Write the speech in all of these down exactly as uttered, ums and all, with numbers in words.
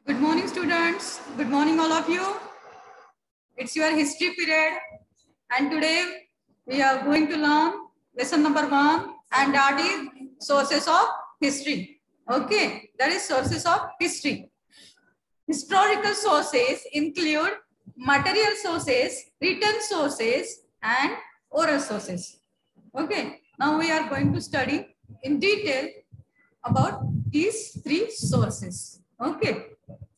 Good morning, students. Good morning, all of you. It's your history period, and today we are going to learn lesson number one, and that is sources of history. Okay, that is sources of history. Historical sources include material sources, written sources, and oral sources. Okay, now we are going to study in detail about these three sources. Okay.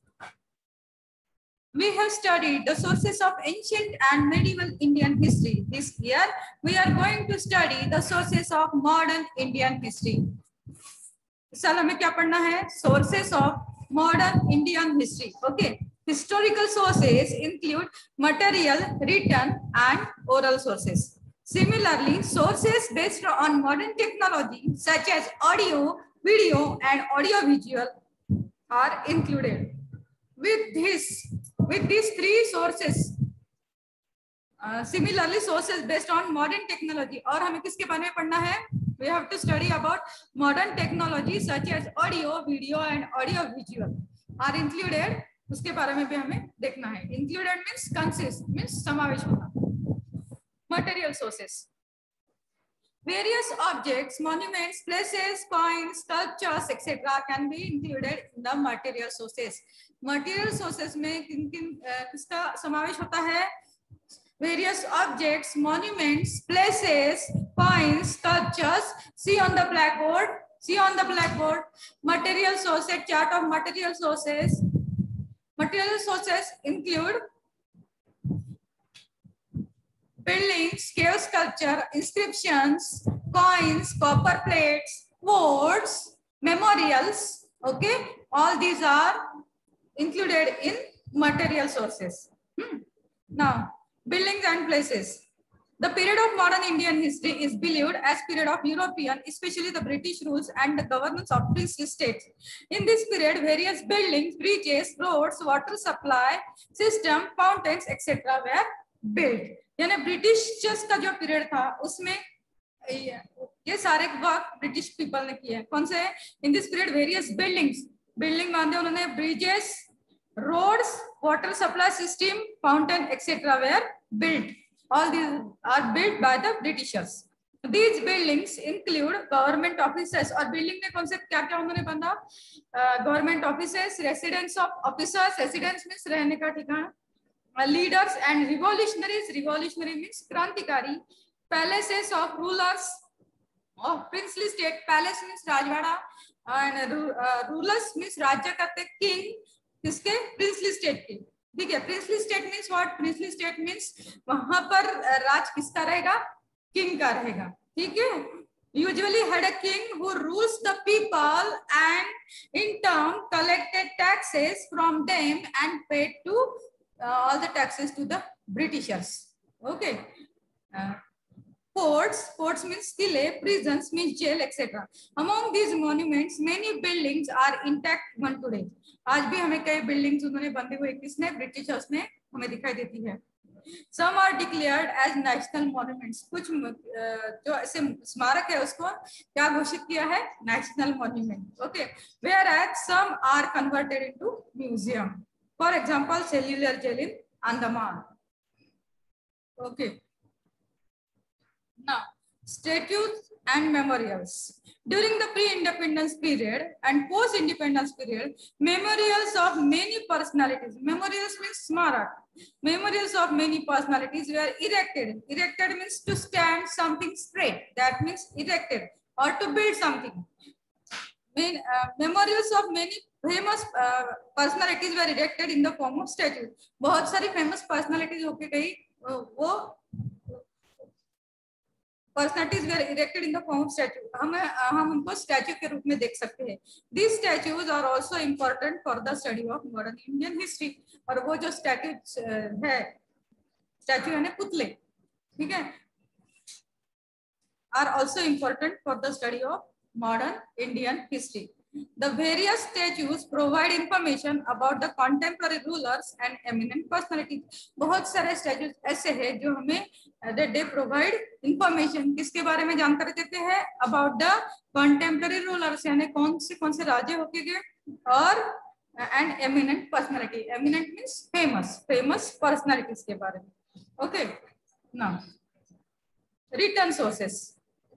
We have studied the sources of ancient and medieval Indian history. This year, we are going to study the sources of modern Indian history. इस साल हमें क्या पढ़ना है? Sources of modern Indian history. Okay. Historical sources include material, written, and oral sources. Similarly, sources based on modern technology such as audio, video, and audiovisual are included. With this, with these three sources, uh, similarly sources based on modern technology, और हमें किसके बारे में पढ़ना है? We have to study about modern technology such as audio, video, and audio visual are included. उसके बारे में भी हमें देखना है. Included means consist means समावेश होना. Material sources. Various objects, monuments, places, coins, sculptures, et cetera can be included in the material sources. Material sources में किन किन किसका समावेश होता है? Various objects, monuments, places, coins, sculptures. See on the blackboard. See on the blackboard. Material sources. Chart of material sources. Material sources include buildings, cave sculpture, inscriptions, coins, copper plates, quotes, memorials. Okay, all these are included in material sources. Hmm. Now, buildings and places. The period of modern Indian history is believed as period of European, especially the British rules and the governance of princely states. In this period, various buildings, bridges, roads, water supply system, fountains, et cetera were built. यानी British का जो period था उसमें ये सारे work British people ने किए हैं. कौन से? In this period various buildings building बांधे उन्होंने, bridges, roads, water supply system, fountain etcetera were built. All these are built by the Britishers. These buildings include government offices. और बिल्डिंग में कौन से क्या क्या उन्होंने बांधा? Government offices, residence of officers, residence means रहने का ठिकाना, leaders and revolutionaries. Revolutionary means क्रांतिकारी. Palaces of rulers of princely state. Palace means Rajwada, and uh, rulers means राज्य करते king. किसके? princely state के. ठीक है. princely state means what? princely state means वहां पर राज किसका रहेगा? king का रहेगा. ठीक है. Usually had a king who rules the people and in turn collected taxes from them and paid to Uh, all the taxes to the Britishers. Okay. Uh, forts, forts means किले, prisons means jail, et cetera. Among these monuments, many buildings are intact even today. आज भी हमें कई buildings उन्होंने बंधे हुए किसने? Britishers ने हमें दिखाई देती है. Some are declared as national monuments. कुछ जो ऐसे स्मारक है उसको क्या घोषित किया है? National monument. Okay. Whereas some are converted into museum. For example, cellular jail in Andaman. Okay. Now, statues and memorials. During the pre-independence period and post-independence period, memorials of many personalities. Memorials means smarak. Memorials of many personalities were erected. Erected means to stand something straight. That means erected or to build something. Main, uh, memorials of many famous uh, personalities were erected in the form of statues. बहुत सारी famous personalities होके गई, वो personalities were erected in the form of statue. हम हम उनको statue के रूप में देख सकते हैं. These statues are also important for the study of modern Indian history. और वो जो statues है, statue है ना पुतले, ठीक है, are also important for the study of modern Indian history. The various statues provide information about the contemporary rulers and eminent personalities. बहुत सारे statues ऐसे हैं जो हमें that they provide information. किसके बारे में जानकारी देते हैं? About the contemporary rulers, यानी कौन से कौन से राज्य होके गए और and eminent personality. Eminent means famous, famous personalities के बारे में. Okay, now written sources.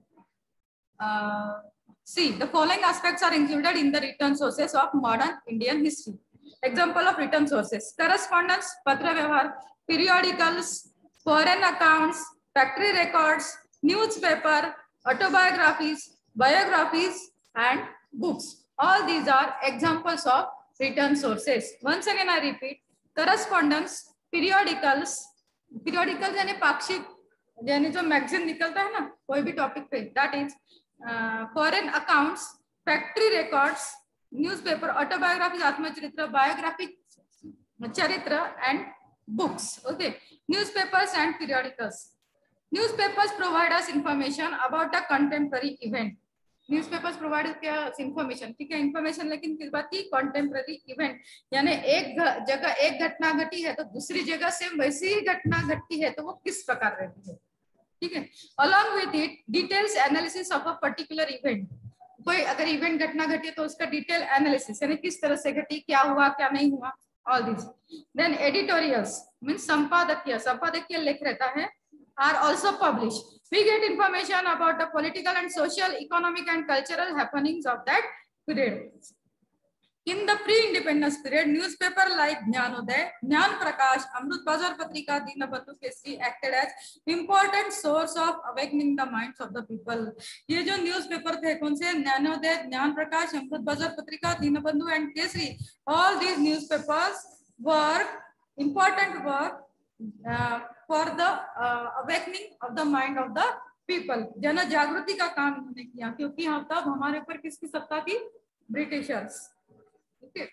Uh, see, the following aspects are included in the written sources of modern Indian history. Example of written sources: correspondence, patra vyavhar, periodicals, foreign accounts, factory records, newspaper, autobiographies, biographies, and books. All these are examples of written sources. Once again, I repeat: correspondence, periodicals, periodicals यानी पाक्षिक, यानी जो magazine निकलता है ना कोई भी topic पे, that is foreign accounts, factory records, newspaper, autobiography आत्मचरित्र, बायोग्राफिक चरित्र, and books. Okay, newspapers and periodicals. Newspapers provide us information about a contemporary event. Newspapers provide क्या इंफॉर्मेशन, ठीक है, इंफॉर्मेशन, लेकिन किस बात की? कंटेम्पररी इवेंट, यानी एक जगह एक घटना घटी है तो दूसरी जगह से वैसी ही घटना घटती है तो वो किस प्रकार रहती है, ठीक है. Along with it details analysis of a particular event. कोई अगर इवेंट घटना घटी है तो उसका डिटेल एनालिसिस, यानी किस तरह से घटी, क्या हुआ क्या नहीं हुआ, all this. Then editorials means संपादकीय, संपादकीय लेख रहता है, are also published. We get information about the political and social, economic and cultural happenings of that period. In the pre-independence period, newspaper like Jnanoday, Jnan Prakash, Amrut Bazar Patrika, Dinabandhu Keshri acted as important source of awakening the minds of the people. ये जो newspaper थे कौन से? ज्ञानोदय, ज्ञान प्रकाश, अमृत बाजार पत्रिका, Deenbandhu and Kesari. All these newspapers were important work uh, for the uh, awakening of the mind of the people. जन जागृति का काम इन्होंने किया, क्योंकि हम तब हमारे ऊपर किसकी सत्ता थी? Britishers. Okay.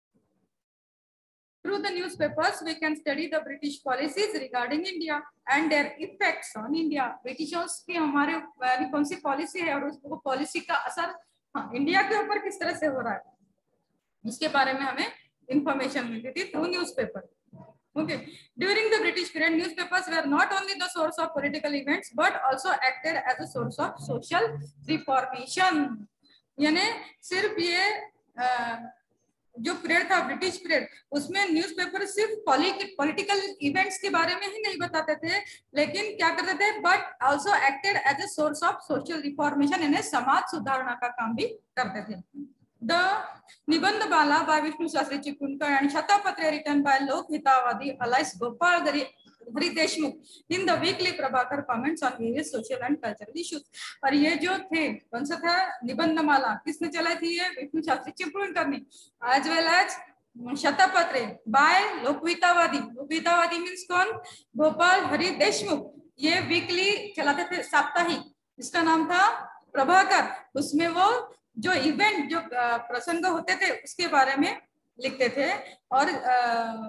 Through the newspapers, we can study the British policies regarding India and their effects on India. Britishers की हमारे कौन सी पॉलिसी है और उसको पॉलिसी का असर हाँ, इंडिया के ऊपर किस तरह से हो रहा है, इसके बारे में हमें इंफॉर्मेशन मिलती थी through newspaper. Okay. During the British period, newspapers were not only the source of political events but also acted as a source of social reformation. यानी सिर्फ ये आ, जो पीरियड था ब्रिटिश पीरियड, उसमें न्यूज़पेपर सिर्फ पॉलिटिकल इवेंट्स के बारे में ही नहीं बताते थे, लेकिन क्या करते थे, but also acted as a source of social reformation, यानी समाज सुधारना का काम भी करते थे. The Nibandhamala by Vishnu Shastri Chikunka and Shatapatre written by Lokvitavadi Alice Gopal Hari Deshmukh in the weekly Prabhakar comments on various social and cultural issues. और ये जो थे कौन सा था? निबंधमाला किसने चलाई थी? ये विष्णु शास्त्री चिपळूणकर ने. as well as Shatapatre by Lokhitwadi. Lokhitwadi means कौन? गोपाल हरि देशमुख. ये वीकली चलाते थे, साप्ताहिक, इसका नाम था प्रभाकर. उसमें वो जो इवेंट, जो प्रसंग होते थे उसके बारे में लिखते थे, और आ,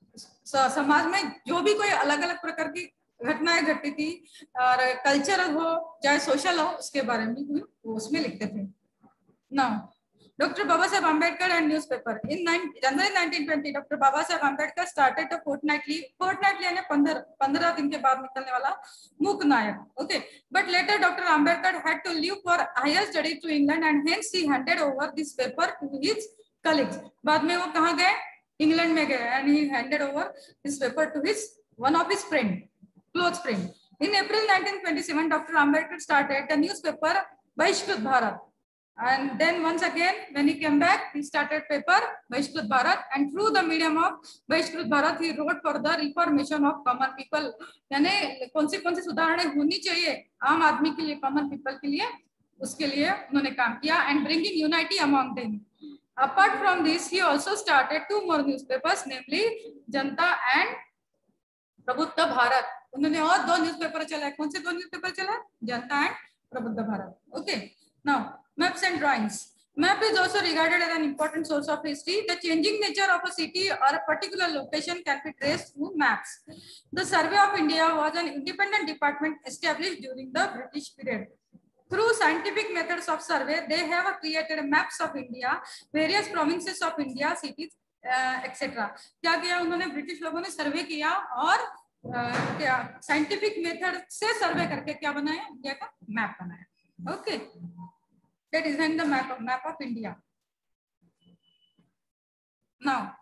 समाज में जो भी कोई अलग अलग प्रकार की घटनाएं घटती थी, और कल्चरल हो चाहे सोशल हो, उसके बारे में भी वो उसमें लिखते थे. Now doctor Baba Saheb Ambedkar and newspaper. In January nineteen twenty doctor Baba Saheb Ambedkar started a fortnightly, fortnightly यानी पंद्रह पंद्रह दिन के बाद निकलने वाला Mook Nayak. Okay, but later doctor Ambedkar had to leave for higher study to England and hence he handed over this paper to his colleagues. बाद में वो कहाँ गए? इंग्लैंड में गए, and he handed over this paper to his one of his friend, close friend. In April nineteen twenty seven doctor Ambedkar started the newspaper Bahishkrit Bharat. And then once again, when he came back, he started paper Bahishkrut Bharat, and through the medium of Bahishkrut Bharat, he wrote for the reformation of common people. यानी कौन सी कौन सी सुधारणाएं होनी चाहिए आम आदमी के लिए, common people के लिए, उसके लिए उन्होंने काम किया, and bringing unity among them. Apart from this, he also started two more newspapers, namely Janata and प्रबुद्ध भारत. उन्होंने और दो न्यूज़पेपर चलाए. कौन से दो न्यूज़पेपर चलाए? Janata and Prabuddha Bharat. Okay, now maps and drawings. Map is also regarded as an important source of history. The changing nature of a city or a particular location can be traced through maps. The Survey of India was an independent department established during the British period. Through scientific methods of survey, they have created maps of India, various provinces of India, cities, uh, et cetera. क्या किया उन्होंने? British लोगों ने सर्वे किया और uh, क्या scientific method से सर्वे करके क्या बनाया? इंडिया का मैप बनाया. Okay, They designed the map of map of India. Now,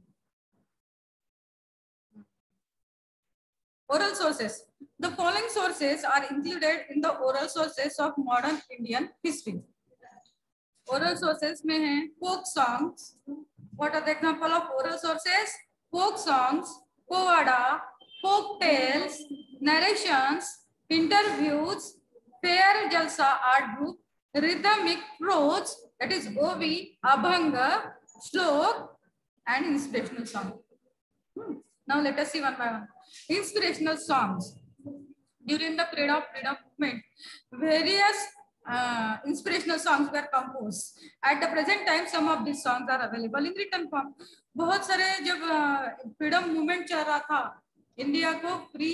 oral sources. The following sources are included in the oral sources of modern Indian history. Oral sources में हैं folk songs. What are the example of oral sources? Folk songs, povada, folk tales, narrations, interviews, fair jalsa art group, rhythmic prose, that is O V, abhanga, shlok, and inspirational song. Hmm. Now let us see one by one. Inspirational songs. During the period of freedom movement, various uh, inspirational songs were composed. At the present time, some of these songs are available in written form. बहुत सारे जब freedom uh, movement चल रहा था, India को free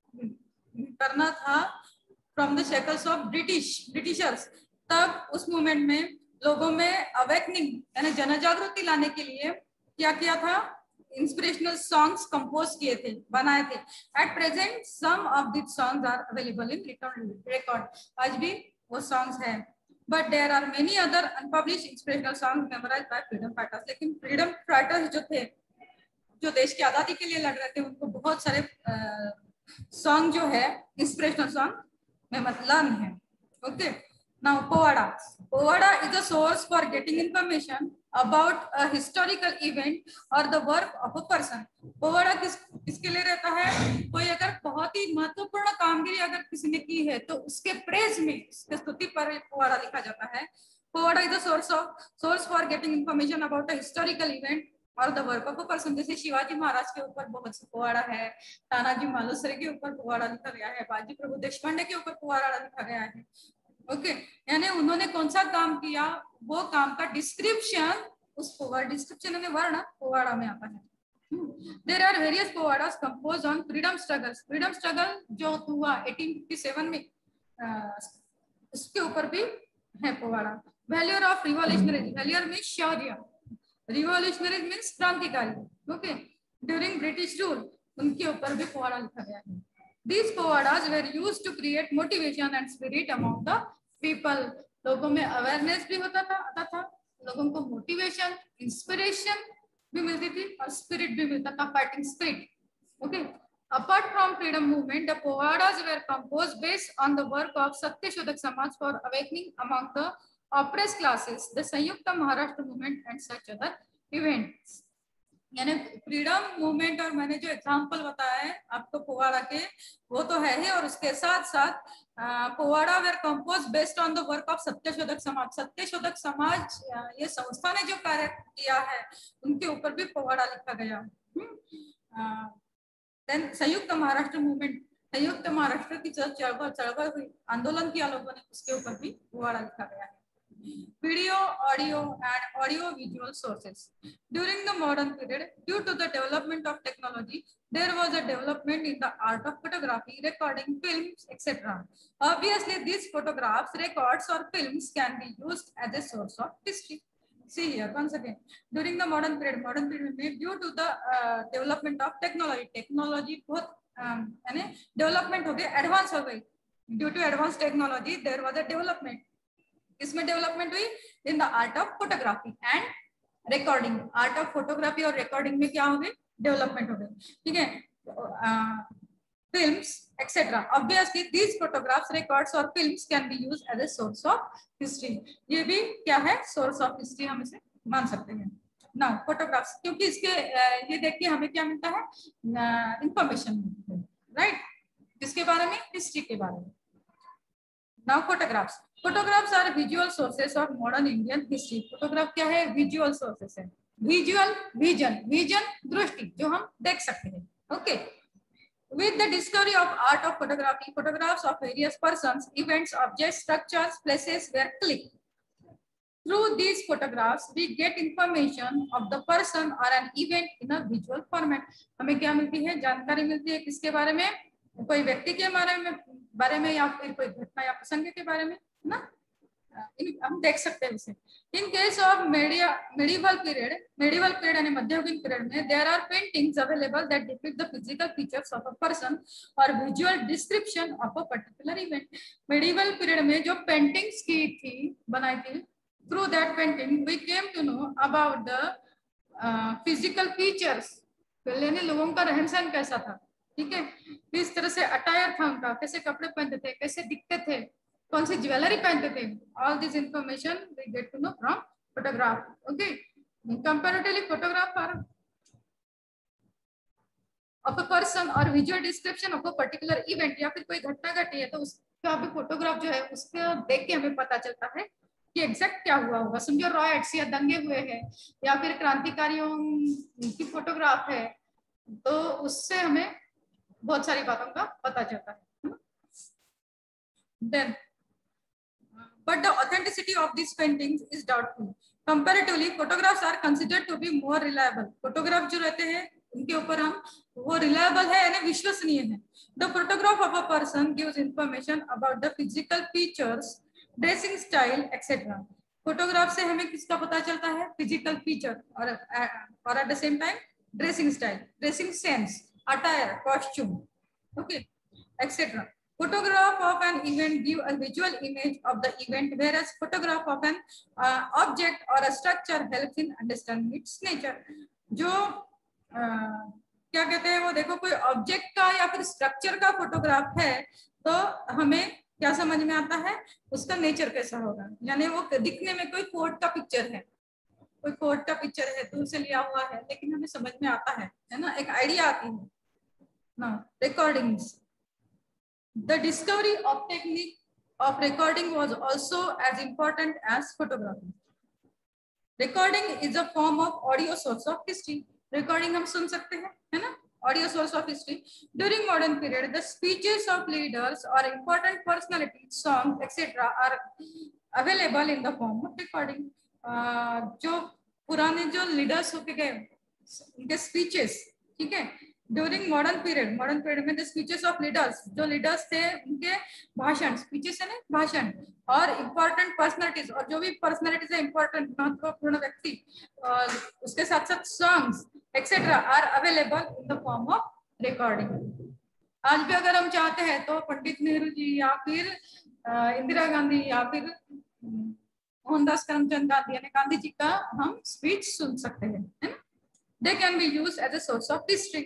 करना था from the shackles of British Britishers, तब उस मूवमेंट में लोगों में अवेकनिंग यानी जनजागृति लाने के लिए क्या किया था? इंस्पिरेशनल सॉन्ग्स कंपोज किए थे, बनाए थे. At present some of this songs are available in written record. आज भी वो सॉन्ग्स हैं, but there are many other unpublished inspirational songs memorised by freedom fighters. लेकिन फ्रीडम फाइटर्स जो थे, जो देश की आजादी के लिए लड़ रहे थे, उनको बहुत सारे सॉन्ग जो है इंस्पिरेशनल सॉन्ग मेमोराइज्ड है. Okay, now powada. Powada is a source for getting information about a historical event or the work of a person. Powada किस किसके लिए रहता है? कोई अगर बहुत ही महत्वपूर्ण कामगिरी अगर किसी ने की है तो उसके प्रेज में, उसके स्तुति पर पोवाड़ा लिखा जाता है. Powada is a source of source for getting information about a historical event और the work of a person. जैसे शिवाजी महाराज के ऊपर बहुत से पोवाड़ा है, तानाजी मालुसरे के ऊपर पोवाड़ा लिखा गया है, बाजी प्रभु देशपांडे के ऊपर पोवाड़ा लिखा गया है. ओके, यानी उन्होंने कौन सा काम किया, वो काम का डिस्क्रिप्शन उस पोवाड़ा, डिस्क्रिप्शन यानी वर्ण पोवाड़ा में आता है. There are various powadas compose on freedom struggles. Freedom struggle जो हुआ अठारह सौ सत्तावन में, उसके ऊपर भी है powada. Valour of revolutionary. Valour means शौर्य, रिवॉल्यूशनरी मींस क्रांतिकारी. ओके, ड्यूरिंग ब्रिटिश रूल उनके ऊपर भी पोवाड़ा लिखा गया है. These povadas were used to create motivation and spirit among the people. लोगों में अवेयरनेस भी होता था, आता था, लोगों को मोटिवेशन, इंस्पिरेशन भी मिलती थी और स्पिरिट भी मिलता था, fighting spirit. Okay, apart from freedom movement, the povadas were composed based on the work of Satyashodak Samaj for awakening among the oppressed classes, the Sanyukta Maharashtra movement and such other events. यानी freedom movement और मैंने जो example बताया है आपको पोवाड़ा के, वो तो है ही, और उसके साथ साथ powada were compose based on the work of Satyashodhak Samaj. Satyashodhak समाज ये संस्था ने जो कार्य किया है उनके ऊपर भी पोवाड़ा लिखा गया. देन संयुक्त महाराष्ट्र मूवमेंट, संयुक्त महाराष्ट्र की चळवळ चळवळ हुई, आंदोलन किया लोगों ने, उसके ऊपर भी पोवाड़ा लिखा गया है. Video, audio and audio visual sources. During the modern period, due to the development of technology, there was a development in the art of photography, recording, films, et cetera. Obviously, these photographs, records or films can be used as a source of history. See here, once again, during the modern period, modern period में due to the uh, development of technology, technology बहुत um, यानी development हो गई, advance हो गई. Due to advanced technology, there was a development. इसमें development हुई in the art of photography and recording. Art of photography और रिकॉर्डिंग में क्या हो गई? डेवलपमेंट हो गई. ठीक है, films etcetera. Obviously these photographs, records और films can be used as a source of history. ये भी क्या है? सोर्स ऑफ हिस्ट्री हम इसे मान सकते हैं. नाउ फोटोग्राफ्स, क्योंकि इसके ये देख के हमें क्या मिलता है? Information, right? किसके बारे में? हिस्ट्री के बारे में. Now photographs. Photographs are visual sources of modern Indian history. Photograph क्या है? विजुअल सोर्सेस है. विजुअल, विजन, विजन दृष्टि, जो हम देख सकते हैं. Okay, with the discovery of art of photography, photographs of various persons, events, objects, structures, places were click. Through these photographs, we get information of the person or an event in a visual format. हमें क्या मिलती है? जानकारी मिलती है. किसके बारे में? कोई व्यक्ति के बारे में बारे में या फिर कोई घटना या प्रसंग के बारे में ना, हम देख सकते हैं उसे. In case of media medieval period, medieval period यानी मध्ययुगीन पीरियड में there are paintings available that depict the physical features of a person or visual description of a particular event. medieval period में जो पेंटिंग्स की थी, बनाई थी, through that painting we came to know about the physical features, पहले ने लोगों का रहन सहन कैसा था, ठीक है, किस तरह से अटायर था उनका, कैसे कपड़े पहनते थे, कैसे दिखते थे, कौन सी ज्वेलरी पहनते थे, all this information we get to know from photograph. Okay, comparatively photograph are of a person और visual description of a particular event, या फिर कोई घटना घटी है तो उसका भी फोटोग्राफ जो है उसको देख के हमें पता चलता है कि एग्जैक्ट क्या हुआ होगा. समझो रॉयट्स या दंगे हुए हैं या फिर क्रांतिकारियों की फोटोग्राफ है, तो उससे हमें बहुत सारी बातों का पता चलता है. Then, but the authenticity of these paintings is doubtful. Comparatively, photographs are considered to be more reliable. Photograph जो रहते हैं उनके ऊपर हम वो reliable है यानी विश्वसनीय है. The photograph of a person gives information about the physical features, dressing style, et cetera. Photograph से हमें किसका पता चलता है? फिजिकल फीचर और और at the same time dressing style, dressing sense, attire, costume, okay, etcetera. Photograph of an event give a visual image of the event, whereas photograph of an uh, object or a structure helps in understanding its nature. जो uh, क्या कहते हैं वो, देखो कोई object का या फिर स्ट्रक्चर का फोटोग्राफ है तो हमें क्या समझ में आता है, उसका नेचर कैसा होगा. यानी वो दिखने में कोई फोर्ट का पिक्चर है, कोई फोर्ट का पिक्चर है, दूर से लिया हुआ है, लेकिन हमें समझ में आता है, है ना, एक आइडिया आती है ना. Recordings, the discovery of technique of recording was also as important as photography. Recording is a form of audio source of history. Recording हम सुन सकते हैं, है ना, audio source of history. During modern period, the speeches of leaders or important personalities, songs, et cetera are available in the form of recording. uh, जो पुराने जो leaders होके गए उनके speeches, ठीक है, during modern period, modern period में the speeches of leaders, जो लीडर्स थे उनके भाषण, स्पीचेस है ना, भाषण, और इम्पोर्टेंट पर्सनालिटीज, और जो भी पर्सनालिटीज है इम्पोर्टेंट महत्वपूर्ण व्यक्ति, और उसके साथ साथ songs etcetera are available in the form of recording. आज भी अगर हम चाहते हैं तो पंडित नेहरू जी या फिर इंदिरा गांधी या फिर मोहनदास करमचंद गांधी यानी गांधी जी का हम स्पीच सुन सकते हैं, है ना. They can be used as a source of history.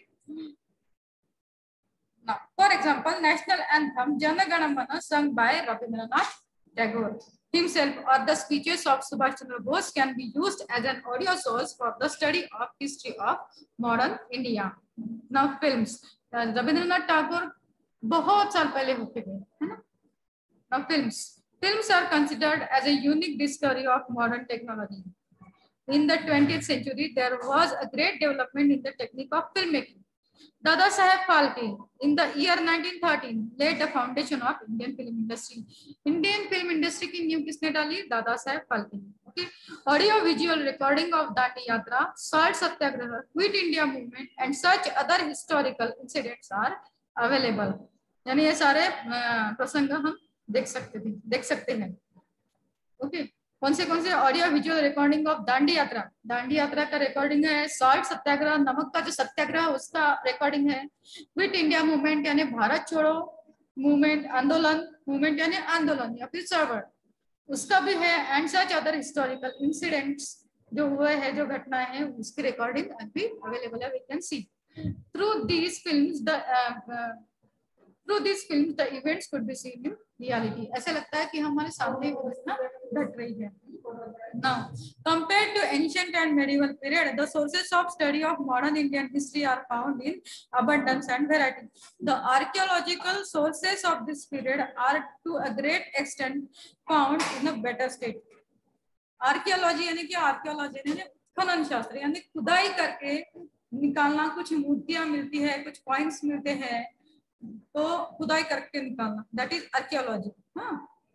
Now, for example, national anthem Jana Gana Mana sung by Rabindranath Tagore himself or the speeches of Subhash Chandra Bose can be used as an audio source for the study of history of modern India. Now, films. Rabindranath Tagore बहुत साल पहले होके गए, है ना. Now, films. Films are considered as a unique discovery of modern technology. In the twentieth century, there was a great development in the technique of filmmaking. Dada Saheb Phalke, in the year nineteen thirteen, laid the foundation of Indian film industry. Indian film industry की नींव किसने डाली? Dada Saheb Phalke. Okay. Audio visual recording of Dandi Yatra, Salt Satyagraha, Quit India movement, and such other historical incidents are available. यानी ये सारे प्रसंग हम देख सकते थे, देख सकते हैं. Okay. कौन से कौन से audio visual recording of Dandi Yatra, Dandi यात्रा का रिकॉर्डिंग है, सॉल्ट सत्याग्रह, नमक का जो सत्याग्रह उसका रिकॉर्डिंग है, क्विट इंडिया मूवमेंट यानी भारत छोड़ो मूवमेंट, आंदोलन, मूवमेंट यानी आंदोलन या फिर चळवळ, उसका भी है, and such other historical incidents जो हुए हैं, जो घटनाएं हैं, उसकी रिकॉर्डिंग अभी अवेलेबल है. We can see through these films the through these films the events could be seen in reality. ऐसा लगता है कि हमारे सामने वो घटना घट रही है. Now, compared to ancient and medieval period, the sources of study of modern Indian history are found in abundance and variety. The archaeological sources of this period are to a great extent found in a better state. Archaeology यानी कि archaeology यानी खनन शास्त्र, यानी खुदाई करके निकालना, कुछ मूर्तियां मिलती है, कुछ कॉइन्स मिलते हैं, तो खुदाई करके निकालना, that is archaeology. हाँ.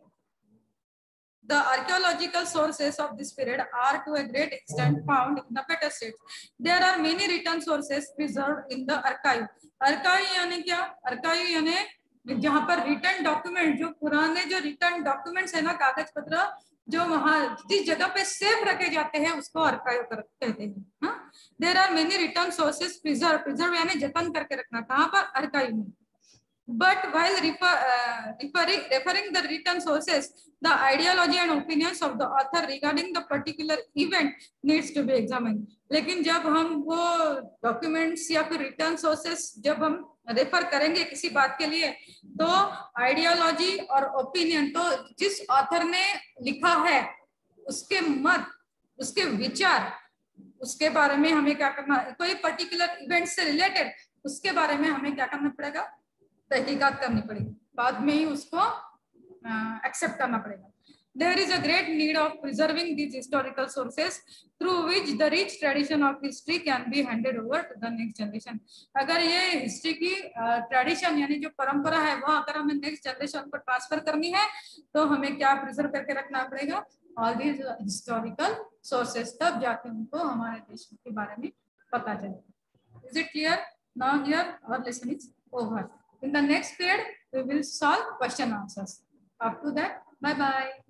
The archaeological sources of this period are to a great extent found in the better state. There are many written sources preserved in the archive. Archive यानी क्या? Archive यानी जहाँ पर written document, जो पुराने जो written documents है ना, कागज पत्र जो वहाँ जिस जगह पे सेफ रखे जाते हैं उसको archive कहते हैं. हाँ. There are many written sources preserved. Preserve यानी जतन करके रखना. कहाँ पर? Archive में. But while refer, uh, referring, referring the written sources, the ideology and opinions of the author regarding the particular event needs to be examined. लेकिन जब हम वो documents या फिर written sources जब हम रेफर करेंगे किसी बात के लिए, तो आइडियोलॉजी और ओपिनियन, तो जिस ऑथर ने लिखा है उसके मत, उसके विचार, उसके बारे में हमें क्या करना, कोई पर्टिकुलर इवेंट से रिलेटेड उसके बारे में हमें क्या करना पड़ेगा, तहकीकात करनी पड़ेगी, बाद में ही उसको एक्सेप्ट uh, करना पड़ेगा. There is a great need of preserving these historical sources through which the rich tradition of history can be handed over to the next generation. अगर ये हिस्ट्री की ट्रेडिशन uh, यानी जो परंपरा है वो अगर हमें नेक्स्ट जनरेशन को ट्रांसफर करनी है तो हमें क्या प्रिजर्व करके रखना पड़ेगा, ऑल दीज हिस्टोरिकल सोर्सेस, तब जाके उनको हमारे देश के बारे में पता चलेगा. Is it clear? Now here our lesson is over. In the next period we will solve question answers. Up to that, bye bye.